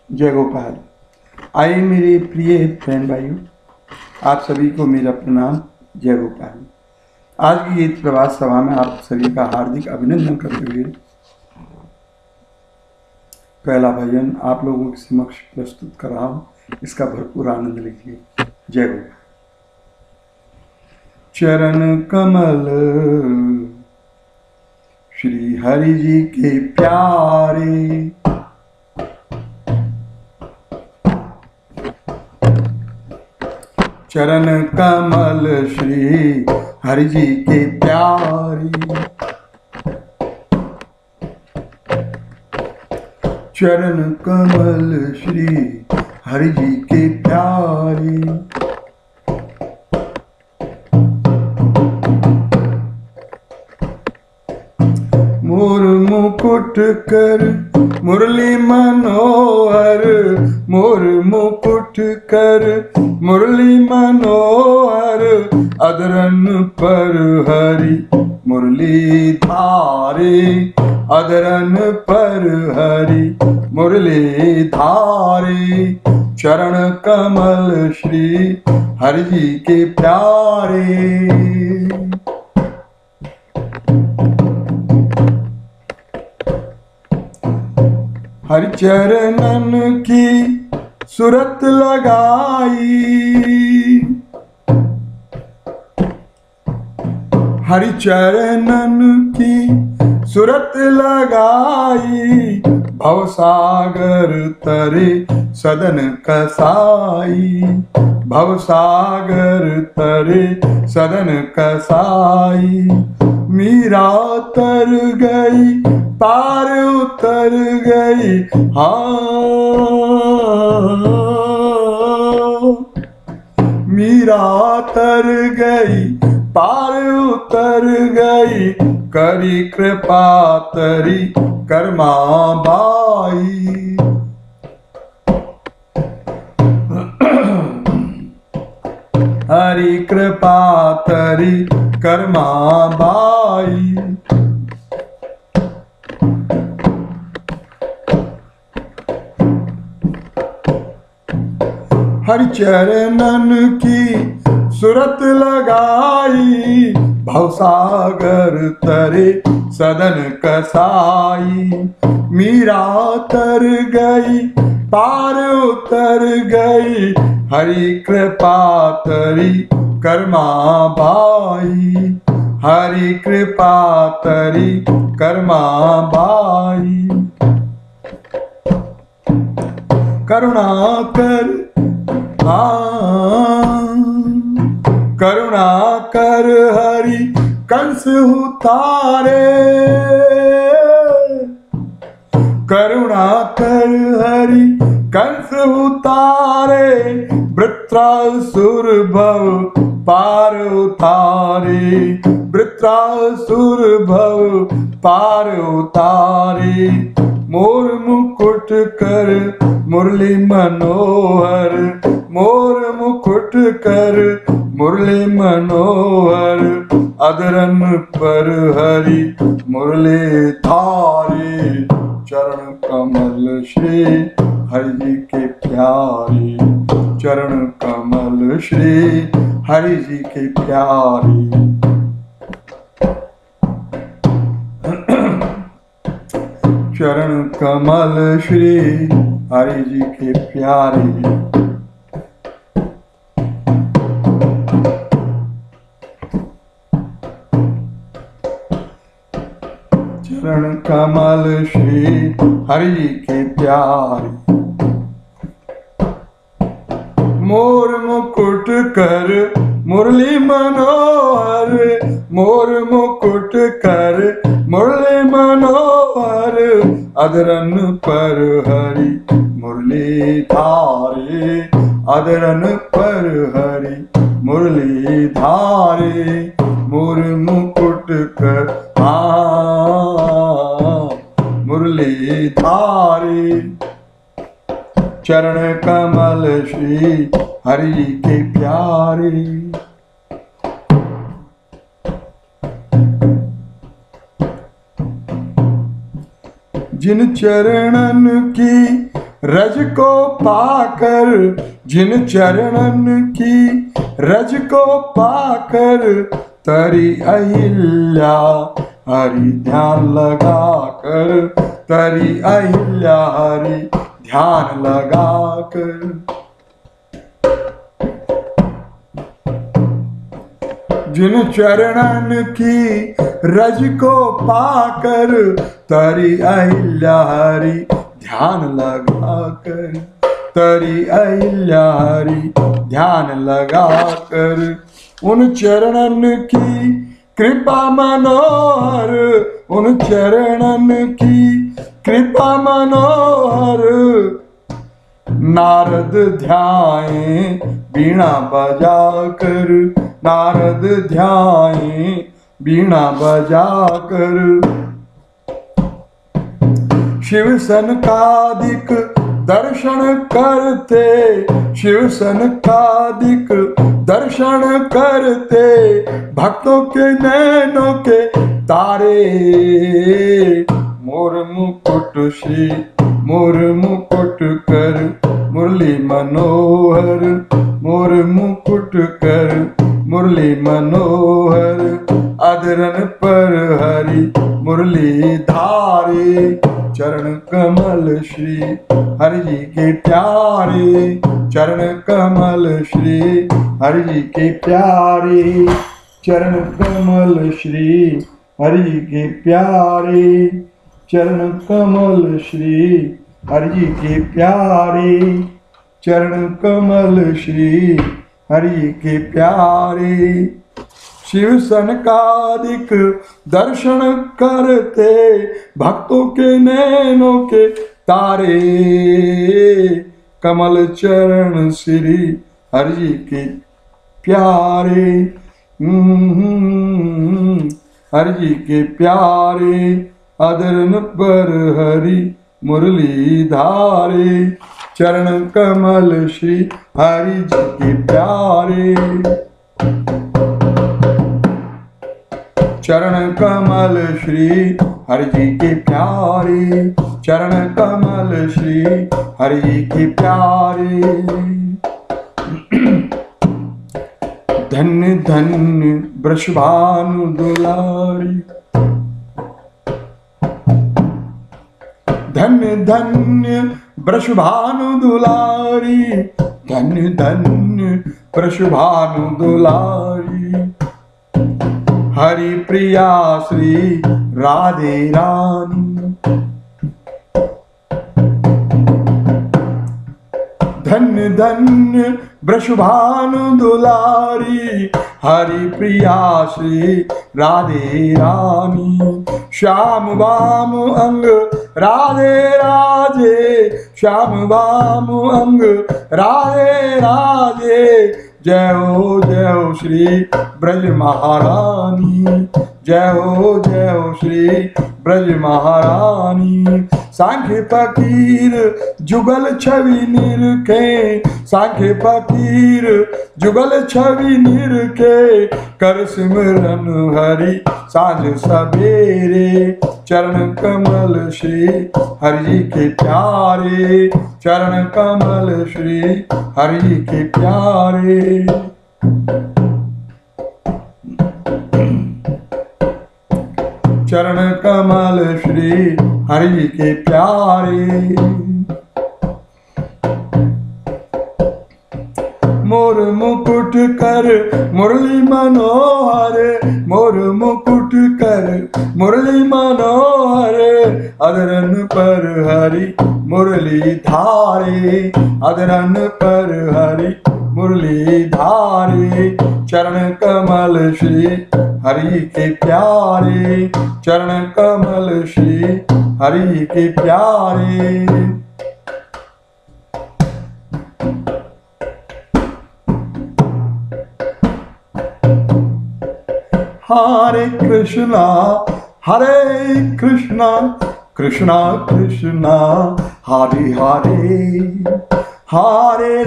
जय गोपाल। आइए मेरे प्रिय बहन भाइयों, आप सभी को मेरा प्रणाम। जय गोपाल। आज की गीत प्रभात सभा में आप सभी का हार्दिक अभिनंदन करते हुए पहला भजन आप लोगों के समक्ष प्रस्तुत कर रहा हूँ। इसका भरपूर आनंद लीजिए। जय गोपाल। चरण कमल श्री हरि जी के प्यारे, चरण कमल श्री हरि जी के प्यारे, चरण कमल श्री हरि जी के प्यारे। मोर मुकुट कर मुरली मनोहर, मोर मुकुट कर मुरली मनोहर, अधरन पर हरि मुरली धारे, अधरन पर हरि मुरली धारे, चरण कमल श्री हरि जी के प्यारे। हरि चरणन की सूरत लगाई, हरि चरणन की सूरत लगाई, भवसागर तरे सदन कसाई, भवसागर तरे सदन कसाई, मीरा तर गई पार उतर गई, हाँ मीरा तर गई पार उतर गई, करी कृपा तरी कर्मा बाई, हरि कृपा तरी कर्मा बाई। हरि चरणन की सूरत लगाई, भवसागर तरे सदन कसाई, मीरा तर गई पार उतर गई, हरि कृपा तरी कर्मा बाई, हरि कृपा तरी कर्मा बाई। करुणा कर करुणा कर हरि कंस उतारे, करुणा कर हरि कंस उतारे, वृत्रासुर भव पार उतारे, वृत्रासुर भव पार उतारे, मोर मुकुट कर मुरली मनोहर, मोर मुकुट कर मुरली मनोहर, अधरन पर हरि मुरली धारे, चरण कमल श्री हरि जी के प्यारे, चरण कमल श्री हरि जी के प्यारे। चरण कमल श्री हरि जी के प्यारे, चरण कमल श्री हरि जी के प्यारे। मोर मुकुट कर मुरली मनोहर, मोर मुकुट कर मुरली मनोहर, अधरन पर हरि मुरली धारे, अधरन पर हरि मुरली धारे, मोर मुकुट कर मुरली धारे, चरण कमल श्री हरि के प्यारे। जिन चरणन की रज को पाकर जिन चरणन की, रज को पाकर तरी अहिल्या, हरि ध्यान लगा कर, तरी अहिल्या हरि ध्यान लगा कर। जिन चरणन की रज को पाकर तरी अहिल्या हरि ध्यान लगा कर, तरी अहिल्या हरि ध्यान लगा कर। उन चरणन की कृपा मनोहर, उन चरणन की कृपा मनोहर, नारद ध्याए बीणा बजा कर, नारद ध्याए बीणा बजा कर। शिव सनकादिक दर्शन करते, शिव सनकादिक दर्शन करते, भक्तों के नैनों के तारे। मोर मुकुट श्री मोर मुकुट कर मुरली मनोहर, मोर मुकुट कर मुरली मनोहर। अधरन पर हरि मुरली धारे, चरण कमल श्री हरि जी के प्यारे, चरण कमल श्री हरि जी के प्यारे, चरण कमल श्री हरि जी के प्यारे, चरण कमल श्री हरि जी के प्यारे, चरण कमल श्री हरि जी के प्यारे। शिव सनकादिक दर्शन करते, भक्तों के नैनों के तारे। कमल चरण श्री हरि जी के प्यारे, हरि जी के प्यारे। अदरन पर हरि मुरली धारे, चरण कमल श्री हरि जी के प्यारे, चरण कमल श्री हरि जी के प्यारे, चरण कमल श्री हरि जी के प्यारे। धन्य धन्य वृषभानु दुलारी, धन्य धन्य वृषभानु दुलारी, धन्य धन्य वृषभानु दुलारी। हरि प्रिया श्री राधे रानी, धन्य धन्य वृषभानु दुलारी। हरि प्रिया श्री राधे रानी। श्याम वाम अंग राधे राधे, श्याम वाम अंग राधे राधे। जय हो श्री ब्रज महारानी, जय हो श्री ब्रज महारानी। सांख्य फकीर जुगल छवि निरखे, सांख्य फकीर जुगल छवि निरखे। कर सिमरन हरि साँझ सवेरे, चरण कमल श्री हरि जी के प्यारे, चरण कमल श्री हरि जी के प्यारे। चरण कमल श्री हरि जी के प्यारे। मोर मुकुट कर मुरली मनोहर, मोर मुकुट कर मुरली मनोहर। अदरन पर हरि मुरली धारे, अदरन पर हरि मुरली धारे। चरण कमल श्री हरि के प्यारे, चरण कमल श्री हरि के प्यारे। हरे कृष्णा कृष्णा कृष्णा हरे हरे, हरे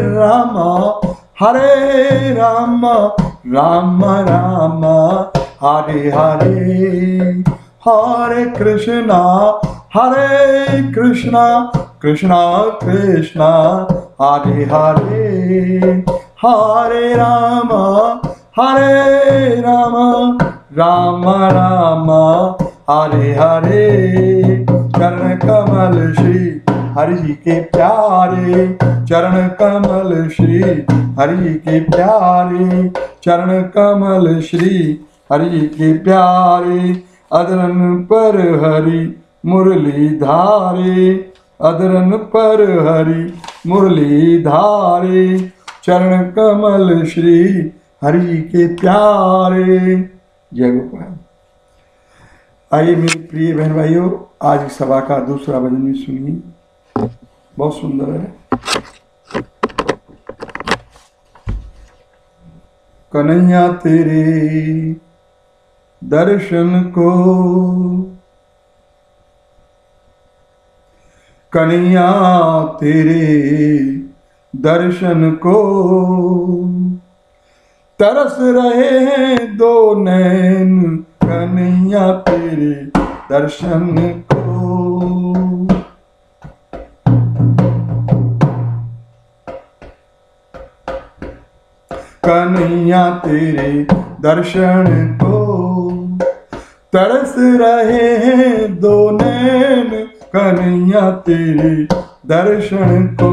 राम राम राम हरे हरे। हरे कृष्णा कृष्णा कृष्णा हरे हरे, हरे राम राम राम हरे हरे। चरण कमल श्री हरि जी के प्यारे, चरण कमल श्री हरि जी के प्यारे, चरण कमल श्री हरि जी के प्यारे। अदरन पर हरि मुरली धारे, अदरन पर हरि मुरली धारे, चरण कमल श्री हरि जी के प्यारे। जय गोपाल। आइए मेरे प्रिय बहन भाइयों, आज की सभा का दूसरा भजन भी सुनिए, बहुत सुंदर है। कन्हैया तेरे दर्शन को, कन्हैया तेरे दर्शन को तरस रहे हैं दो नैन, कन्हैया तेरे दर्शन को। कन्हैया तेरे दर्शन को तरस रहे हैं दो नैन, कन्हैया तेरे दर्शन को।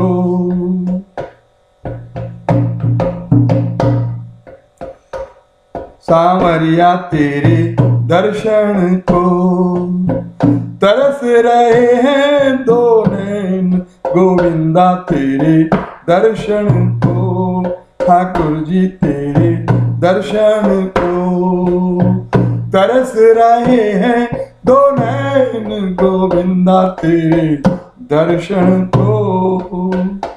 सांवरिया तेरे दर्शन को तरस रहे हैं दो नैन, गोविंदा तेरे दर्शन को। ठाकुर जी तेरे दर्शन को तरस रहे हैं दो नैन, गोविंदा तेरे दर्शन को।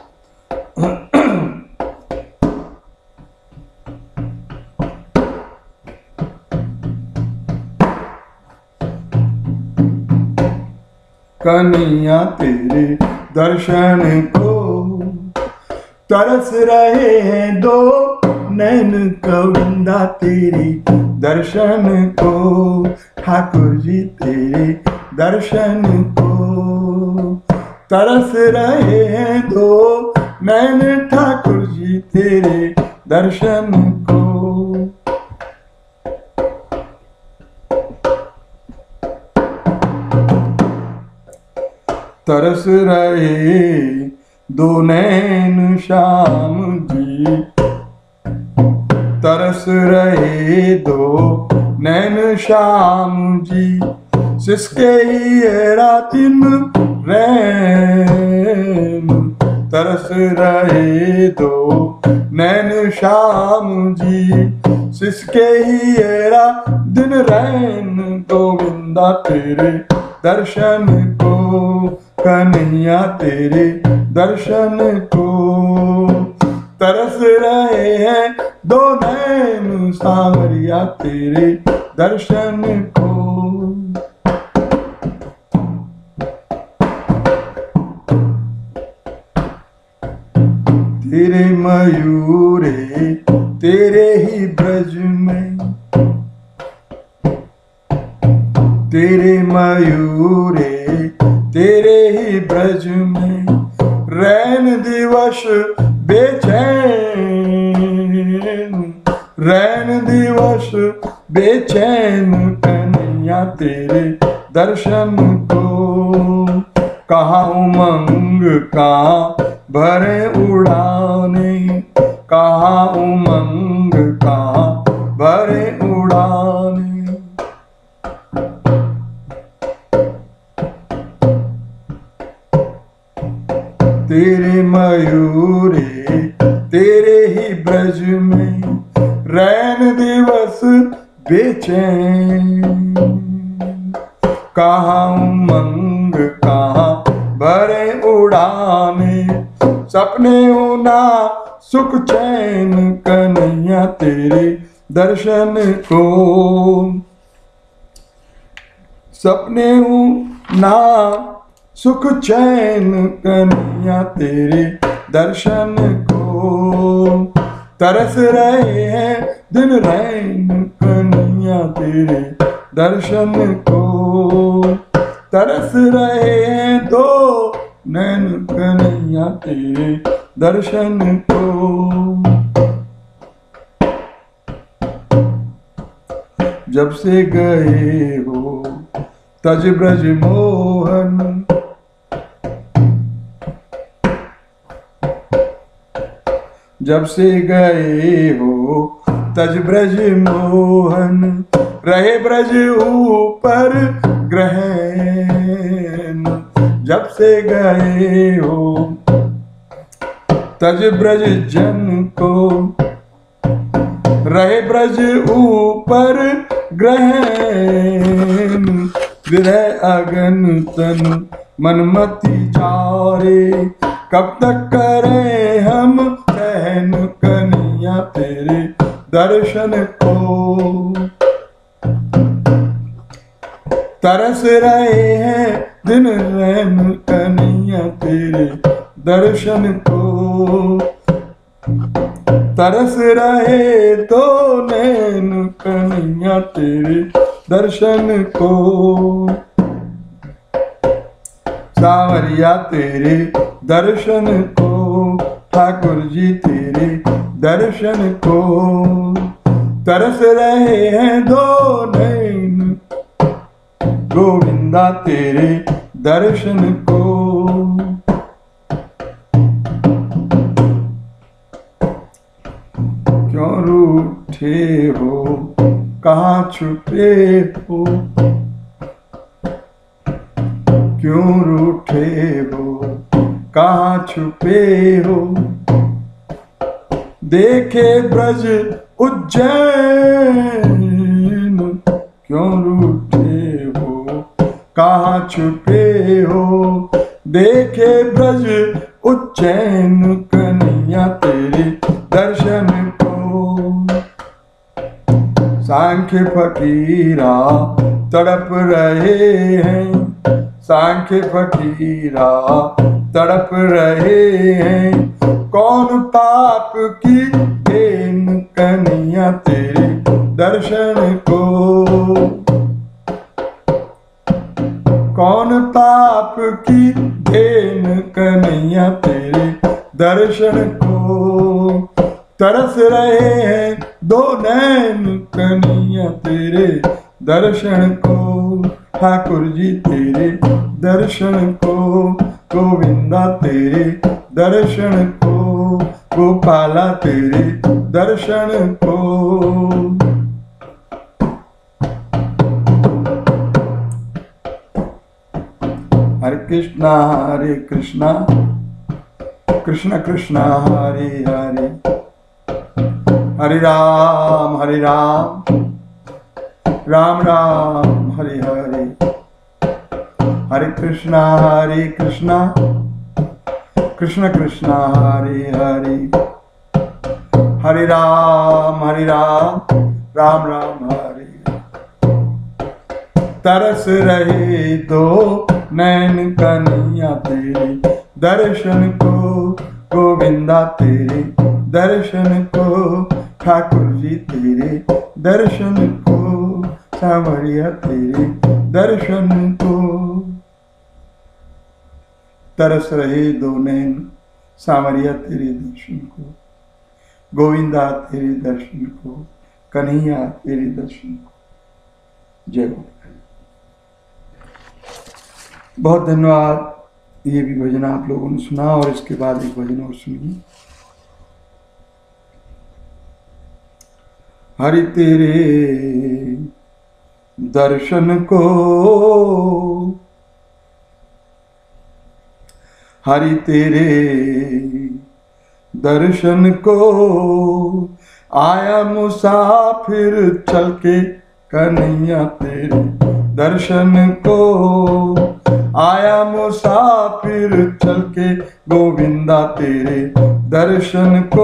कन्हैया तेरे दर्शन को तरस रहे हैं दो नैन, गोविंदा तेरे दर्शन को। ठाकुर जी तेरे दर्शन को तरस रहे हैं दो नैन, ठाकुर जी तेरे दर्शन को। तरस रहे दो नैन श्याम जी, तरस रहे दो नैन श्याम जी, सिसके ही रातिन रैन। तरस रहे दो नैन श्याम जी, सिसके ही दिन रैन, गोविंदा तेरे दर्शन को। कन्हैया तेरे दर्शन को तरस रहे हैं दो नैन, सांवरिया तेरे दर्शन को। तेरे मयूरे तेरे ही ब्रज में, तेरे मयूरे तेरे ही ब्रज में, रैन दिवस बेचैन, रैन दिवस बेचैन, कन्हैया तेरे दर्शन को। कहाँ उमंग कहाँ भरे उड़ाने, कहाँ उमंग कहाँ भरे उड़ाने। तेरे मयूरे तेरे ही ब्रज में, रैन दिवस बेचैन, कहाँ उमंग कहाँ भरे उड़ाने। सपने उना सुख चैन, कन्हैया तेरे दर्शन को। सपने उना सुख चैन, कन्हैया तेरे दर्शन को। तरस रहे हैं दिन रैन, कन्हैया तेरे दर्शन को। तरस रहे हैं तो नैन कन्हैया तेरे दर्शन को। जब से गए हो तज ब्रज मोहन, जब से गए हो तज ब्रज मोहन, रहे ब्रज ऊपर ग्रहण। जब से गए हो तज ब्रज जन को, रहे ब्रज ऊपर ग्रहण। विरह अगन तन मनमति चारे, कब तक करें हम सहन कन्हैया तेरे दर्शन को। तरस रहे हैं दिन रैन कन्हैया तेरे दर्शन को। तरस रहे तो नैन कन्हैया तेरे दर्शन को। सांवरिया तेरे दर्शन को, ठाकुर जी तेरे दर्शन को। तरस रहे हैं दो नैन गोविंदा तेरे दर्शन को। क्यों रूठे हो कहाँ छुपे हो, क्यों रूठे हो कहाँ छुपे हो। देखे ब्रज उज्जैन, क्यों रूठे हो कहाँ छुपे हो। देखे ब्रज उज्जैन कन्हैया तेरे दर्शन को। सांख्य फकीरा तड़प रहे हैं, सांख्य फकीरा तड़प रहे हैं। कौन पाप की देन कन्हैया तेरे दर्शन को। कौन पाप की देन कन्हैया तेरे दर्शन को। तरस रहे हैं दो नैन कन्हैया तेरे दर्शन को। ठाकुर जी तेरे दर्शन को, गोविंदा तेरे दर्शन को, गोपाला तेरे दर्शन को। हरे कृष्णा कृष्ण कृष्ण हरे हरे, हरे राम राम राम हरे हरे। हरे कृष्णा कृष्ण कृष्ण हरे हरे, हरे राम राम राम हरे। तरस रहे दो नैन कन्हैया तेरे दर्शन को, गोविंदा तेरे दर्शन को। ठाकुर जी तेरे दर्शन को, सांवरिया तेरे दर्शन को। तरस रहे दो नैन सांवरिया तेरे दर्शन को, गोविंदा तेरे दर्शन को, कन्हैया तेरे दर्शन को। जय गोपाल। बहुत धन्यवाद। ये भी भजन आप लोगों ने सुना और इसके बाद एक भजन और सुनिए। हरि तेरे दर्शन को, हरि तेरे दर्शन को आया मुसाफिर चल के, कन्हैया तेरे दर्शन को आया मुसाफिर चल के, गोविंदा तेरे दर्शन को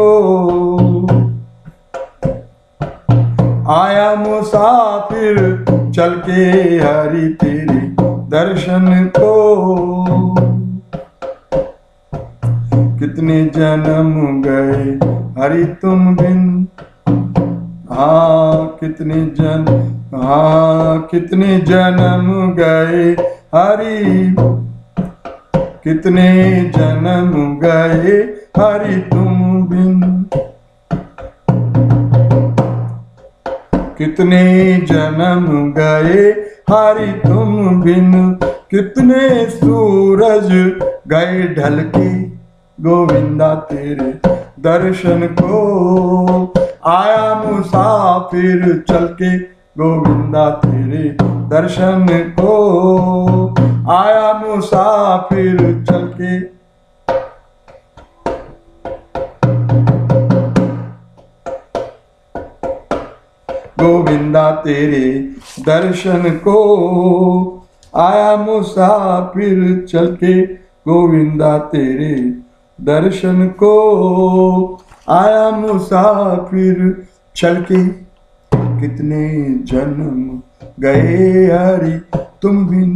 आया मुसाफिर चल के, हरि तेरे दर्शन को। कितने जन्म गए हरि तुम बिन, हाँ कितने जन्म गए हरि, कितने जन्म गए हरि तुम बिन, कितने जन्म गए हरि तुम बिन, कितने सूरज गए ढल के गोविंदा तेरे दर्शन को, आया मुसाफिर चल के गोविंदा तेरे दर्शन को, आया मुसाफिर चल के। गोविंदा तेरे दर्शन को, आया मुसाफिर चल के गोविंदा तेरे दर्शन को, आया मुसाफिर चल के। कितने जन्म गए हरि तुम बिन,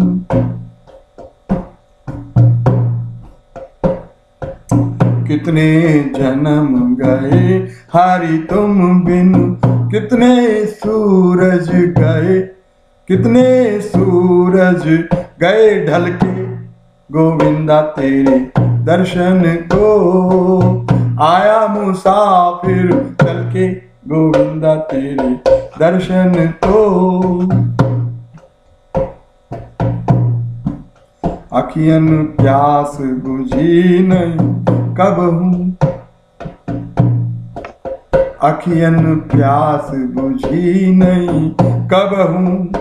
कितने जन्म गए हरि तुम बिन, कितने सूरज गए, कितने सूरज गए ढल के गोविंदा तेरे दर्शन को, आया मुसाफिर चल के गोविंदा तेरे दर्शन को। अखियन प्यास बुझी नहीं कब हूँ, अखियन प्यास बुझी नहीं कब हूँ,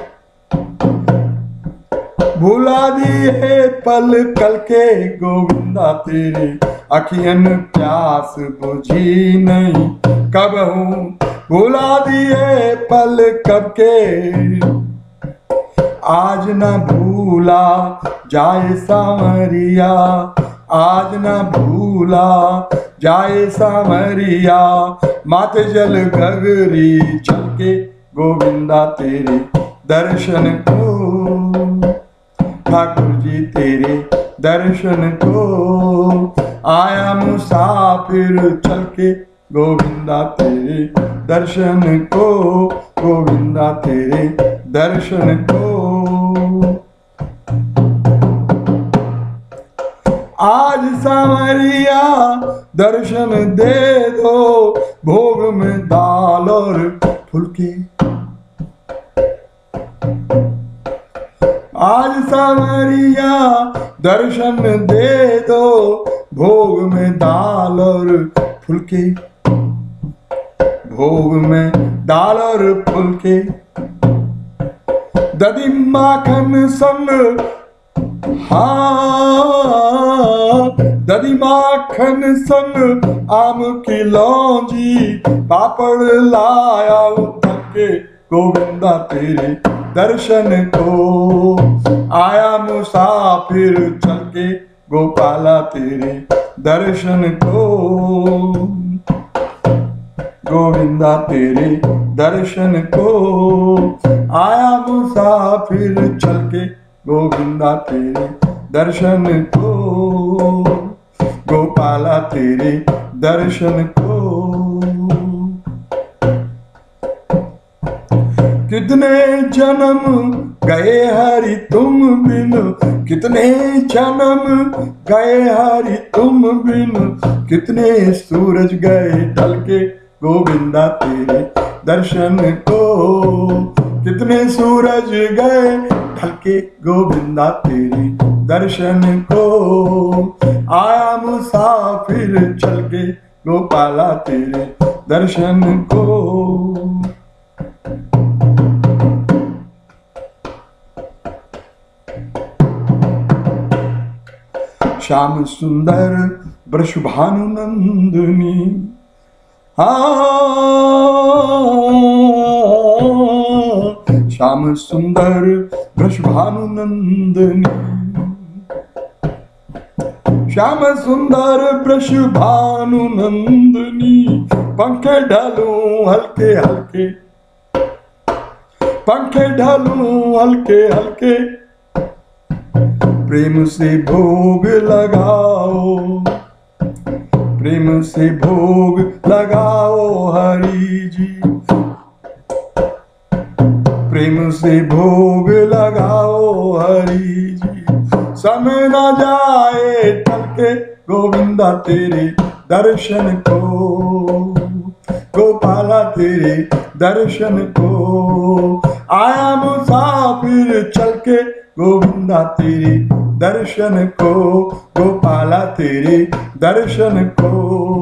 भुला दिए पल कल के गोविंदा तेरे, अखियन प्यास बुझी नहीं कब हूँ, भुला दिए पल कब के। आज न भूला जाए सांवरिया, आज न भूला जाए सांवरिया, माथे जल गगरी चल के गोविंदा तेरे दर्शन को, ठाकुर जी तेरे दर्शन को, आया मुसाफिर चल के गोविंदा तेरे दर्शन को, गोविंदा तेरे दर्शन को। आज सांवरिया दर्शन दे दो, भोग में दाल और फुलके। आज सांवरिया दर्शन दे दो, भोग में दाल और फुलके, भोग में दाल और फुलके। दधी माखन संग, हाँ दधी माखन संग आम की लौंजी, पापड़ लाया उतर के गोविंदा तेरे दर्शन को, आया मुसाफिर चल के गोपाला तेरे दर्शन को, गोविंदा तेरे दर्शन को, आया मुसाफिर चल के गोविंदा तेरे दर्शन को, गोपाला तेरे दर्शन को। कितने जन्म गए हरि तुम बिन, कितने जन्म गए हरि तुम बिन, कितने सूरज गए ढल के गोविंदा तेरे दर्शन को, कितने सूरज गए ढल के गोविंदा तेरे दर्शन को, आया मुसाफिर चल के गोपाला तेरे दर्शन को। श्याम सुंदर वृषभानु नंदिनी, श्याम सुंदर वृषभानु नंदिनी, श्याम सुंदर वृषभानु नंदिनी, पंखे ढालूं हल्के हल्के, पंखे ढालूं हल्के हल्के, प्रेम से भोग लगाओ, प्रेम से भोग लगाओ हरि जी, प्रेम से भोग लगाओ हरि जी, समय न जाए टल के गोविंदा तेरे दर्शन को, गोपाला तेरे दर्शन को। आया मुसाफिर चल के गोविंदा तेरे दर्शन को, गोपाला तेरे दर्शन को,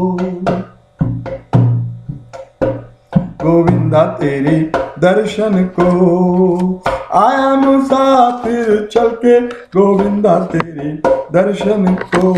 गोविंदा तेरे दर्शन को। आया मुसाफिर चल के गोविंदा तेरे दर्शन को।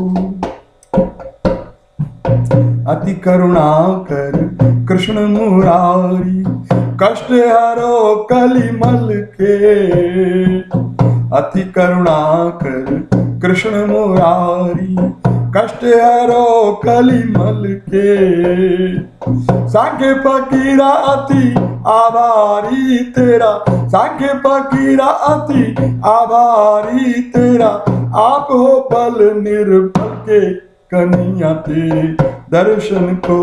अति करुणा कर कृष्ण मुरारी, कष्ट हरो कलिमल के। अति करुणा कर कृष्ण मुरारी, कष्ट हरो कलिमल के। सांख्य फकीरा अति आभारी तेरा, सांख्य फकीरा अति आभारी तेरा। आप हो बल निर्बल के कन्हैया तेरे दर्शन को।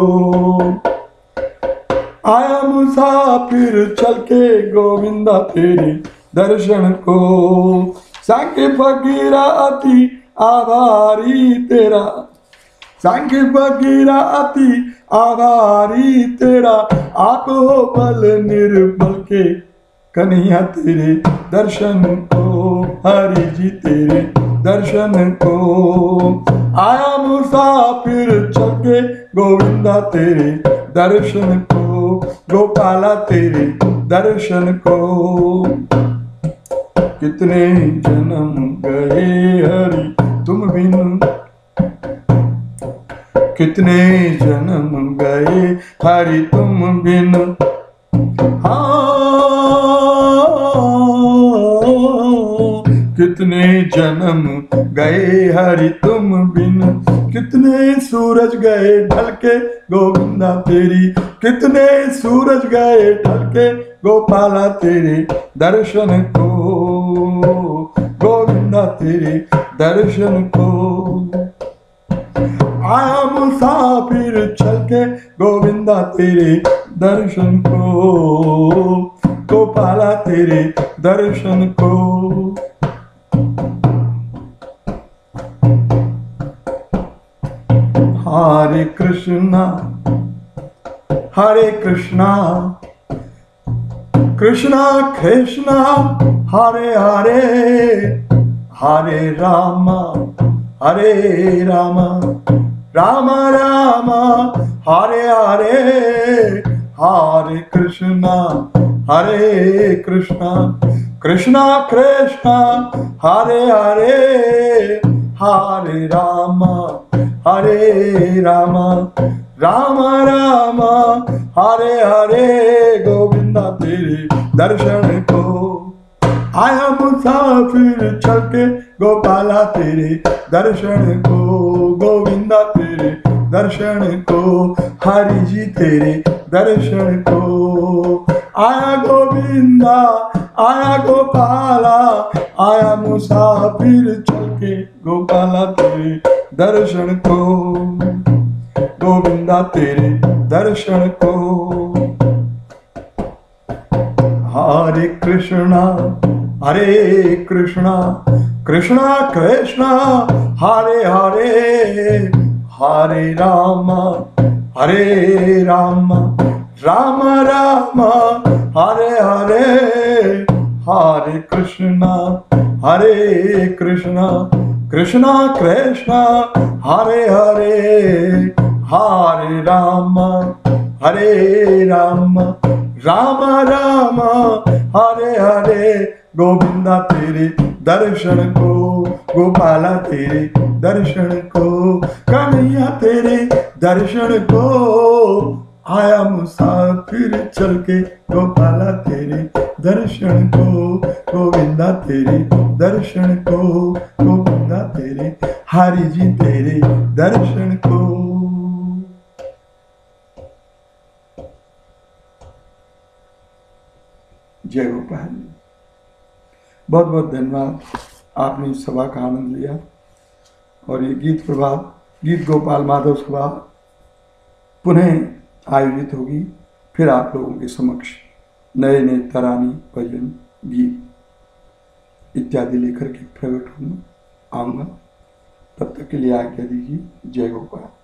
आया मुसाफिर चल के गोविंदा तेरे दर्शन को। सांख्य फकीरा अति आभारी तेरा, सांख्य फकीरा अति आभारी तेरा। आप हो बल निर्बल के कन्हैया तेरे दर्शन को, हरि जी तेरे दर्शन को। आया मुसाफिर चल के गोविंदा तेरे दर्शन को, गोपाला तेरे दर्शन को। कितने जन्म गए हरि तुम बिन, कितने जन्म गए हरि तुम बिन। कितने जन्म गए हरि तुम बिन। कितने सूरज गए ढल के गोविंदा तेरी, कितने सूरज गए ढल के गोपाला तेरे दर्शन को, गोविंदा तेरे दर्शन को। आया मुसाफिर चल के गोविंदा तेरे दर्शन को, गोपाला तेरे दर्शन को। हरे कृष्णा हरे कृष्णा, कृष्णा कृष्णा हरे हरे, हरे राम हरे राम, राम राम हरे हरे। हरे कृष्णा कृष्णा कृष्णा हरे हरे, हरे राम हरे राम, राम राम हरे हरे। गोविंदा तेरे दर्शन को। आया मुसाफिर चल के गोपाला तेरे दर्शन को, गोविंदा तेरे दर्शन को, हरि जी तेरे दर्शन को। आया गोविंदा आया गोपाला, आया मुसाफिर चल के गोपाला तेरे दर्शन को, गोविंदा तेरे दर्शन को। हरे कृष्णा कृष्णा कृष्णा हरे हरे, हरे राम राम राम हरे हरे। हरे कृष्णा कृष्णा कृष्णा हरे हरे, हरे राम राम राम हरे हरे। गोविंदा तेरे दर्शन को, गोपाला तेरे दर्शन को, कन्हैया तेरे दर्शन को। आया मुसाफिर चल के गोपाला तेरे दर्शन को, गोविंदा तेरे दर्शन को, गोविंदा तेरे, हरि जी तेरे दर्शन को। जय गोपाल। बहुत बहुत धन्यवाद, आपने इस सभा का आनंद लिया। और ये गीत प्रभात, गीत गोपाल माधव सभा पुनः आयोजित होगी फिर आप लोगों के समक्ष। नए नए तरानी, भजन, गीत इत्यादि लेकर के प्रकट आऊंगा। तब तक के लिए आज्ञा दीजिए। जय गोपाल।